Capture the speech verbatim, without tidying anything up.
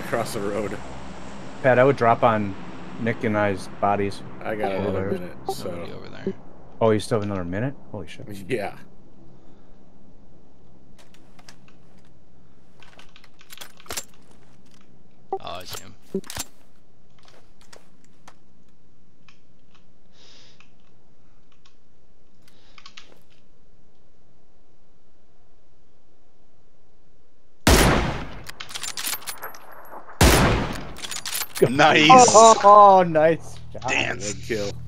across the road. Pat, I would drop on Nick and I's bodies. I got Yeah, another there's minute, so nobody over there. Oh, you still have another minute? Holy shit. yeah. Oh, I see him. Nice. Oh, oh, oh nice job. Dance. Good kill.